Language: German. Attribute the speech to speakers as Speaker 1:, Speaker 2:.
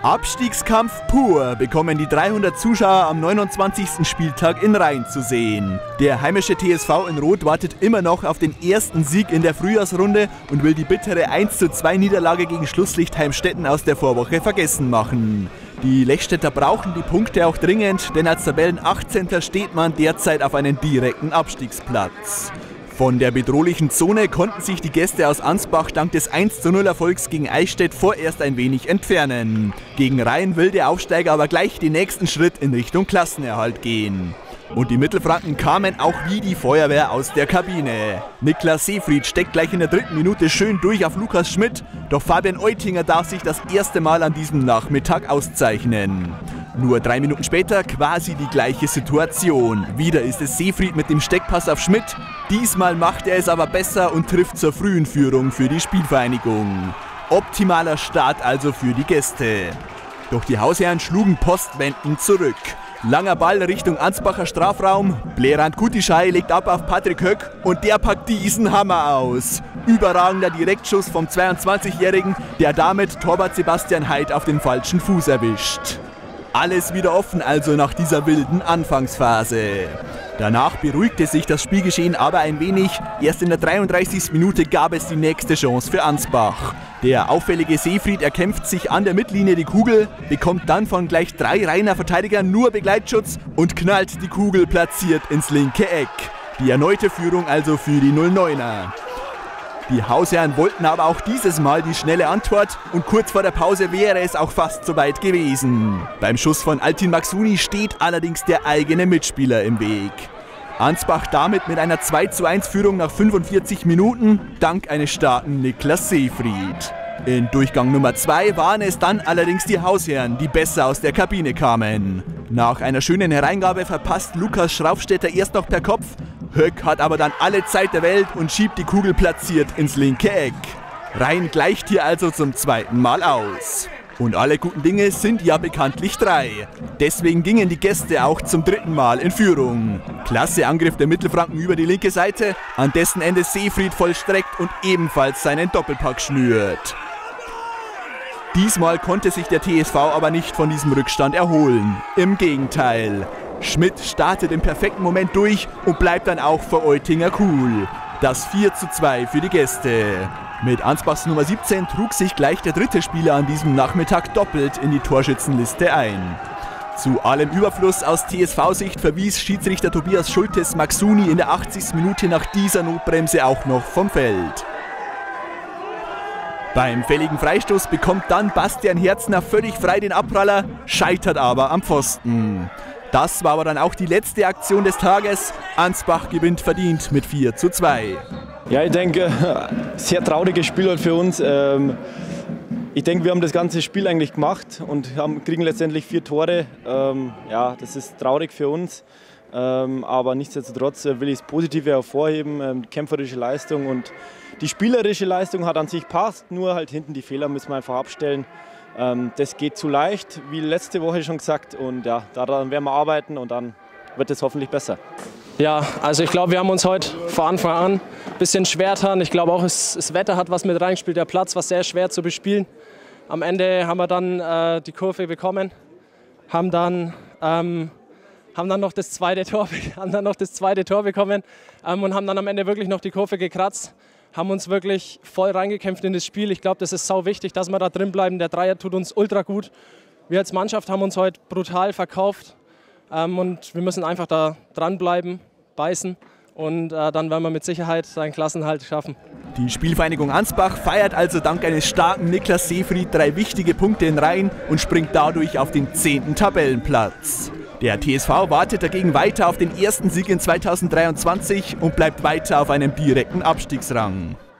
Speaker 1: Abstiegskampf pur bekommen die 300 Zuschauer am 29. Spieltag in Rhein zu sehen. Der heimische TSV in Rot wartet immer noch auf den ersten Sieg in der Frühjahrsrunde und will die bittere 1:2 Niederlage gegen Schlusslicht Heimstetten aus der Vorwoche vergessen machen. Die Lechstädter brauchen die Punkte auch dringend, denn als Tabellen 18. steht man derzeit auf einem direkten Abstiegsplatz. Von der bedrohlichen Zone konnten sich die Gäste aus Ansbach dank des 1:0 Erfolgs gegen Eichstätt vorerst ein wenig entfernen. Gegen Rhein will der Aufsteiger aber gleich den nächsten Schritt in Richtung Klassenerhalt gehen. Und die Mittelfranken kamen auch wie die Feuerwehr aus der Kabine. Niklas Seefried steckt gleich in der 3. Minute schön durch auf Lukas Schmidt, doch Fabian Eutinger darf sich das erste Mal an diesem Nachmittag auszeichnen. Nur 3 Minuten später quasi die gleiche Situation. Wieder ist es Seefried mit dem Steckpass auf Schmidt. Diesmal macht er es aber besser und trifft zur frühen Führung für die Spielvereinigung. Optimaler Start also für die Gäste. Doch die Hausherren schlugen postwendend zurück. Langer Ball Richtung Ansbacher Strafraum. Blerand Kutischai legt ab auf Patrick Höck und der packt diesen Hammer aus. Überragender Direktschuss vom 22-Jährigen, der damit Torwart Sebastian Heid auf den falschen Fuß erwischt. Alles wieder offen also nach dieser wilden Anfangsphase. Danach beruhigte sich das Spielgeschehen aber ein wenig. Erst in der 33. Minute gab es die nächste Chance für Ansbach. Der auffällige Seefried erkämpft sich an der Mittellinie die Kugel, bekommt dann von gleich 3 Rheiner Verteidigern nur Begleitschutz und knallt die Kugel platziert ins linke Eck. Die erneute Führung also für die 09er. Die Hausherren wollten aber auch dieses Mal die schnelle Antwort und kurz vor der Pause wäre es auch fast soweit gewesen. Beim Schuss von Altin Maxuni steht allerdings der eigene Mitspieler im Weg. Ansbach damit mit einer 2:1 Führung nach 45 Minuten, dank eines starken Niklas Seefried. In Durchgang Nummer 2 waren es dann allerdings die Hausherren, die besser aus der Kabine kamen. Nach einer schönen Hereingabe verpasst Lukas Schraufstetter erst noch per Kopf. Höck hat aber dann alle Zeit der Welt und schiebt die Kugel platziert ins linke Eck. Rhein gleicht hier also zum 2. Mal aus. Und alle guten Dinge sind ja bekanntlich 3. Deswegen gingen die Gäste auch zum 3. Mal in Führung. Klasse Angriff der Mittelfranken über die linke Seite, an dessen Ende Seefried vollstreckt und ebenfalls seinen Doppelpack schnürt. Diesmal konnte sich der TSV aber nicht von diesem Rückstand erholen. Im Gegenteil. Schmidt startet im perfekten Moment durch und bleibt dann auch vor Eutinger cool. Das 4:2 für die Gäste. Mit Ansbachs Nummer 17 trug sich gleich der 3. Spieler an diesem Nachmittag doppelt in die Torschützenliste ein. Zu allem Überfluss aus TSV-Sicht verwies Schiedsrichter Tobias Schultes Maxuni in der 80. Minute nach dieser Notbremse auch noch vom Feld. Beim fälligen Freistoß bekommt dann Bastian Herzner völlig frei den Abpraller, scheitert aber am Pfosten. Das war aber dann auch die letzte Aktion des Tages. Ansbach gewinnt verdient mit 4:2.
Speaker 2: Ja, ich denke, sehr trauriges Spiel halt für uns. Ich denke, wir haben das ganze Spiel eigentlich gemacht und kriegen letztendlich 4 Tore. Ja, das ist traurig für uns. Aber nichtsdestotrotz will ich das Positive hervorheben, die kämpferische Leistung und die spielerische Leistung hat an sich passt, nur halt hinten die Fehler müssen wir einfach abstellen. Das geht zu leicht, wie letzte Woche schon gesagt, und ja, daran werden wir arbeiten und dann wird es hoffentlich besser.
Speaker 3: Ja, also ich glaube, wir haben uns heute von Anfang an ein bisschen schwer getan. Ich glaube auch, das Wetter hat was mit reingespielt, der Platz war sehr schwer zu bespielen. Am Ende haben wir dann die Kurve bekommen, haben dann noch das zweite Tor bekommen und haben dann am Ende wirklich noch die Kurve gekratzt. Haben uns wirklich voll reingekämpft in das Spiel. Ich glaube, das ist sau wichtig, dass wir da drin bleiben. Der Dreier tut uns ultra gut. Wir als Mannschaft haben uns heute brutal verkauft und wir müssen einfach da dranbleiben, beißen und dann werden wir mit Sicherheit seinen Klassenhalt schaffen.
Speaker 1: Die Spielvereinigung Ansbach feiert also dank eines starken Niklas Seefried 3 wichtige Punkte in Rhein und springt dadurch auf den 10. Tabellenplatz. Der TSV wartet dagegen weiter auf den ersten Sieg in 2023 und bleibt weiter auf einem direkten Abstiegsrang.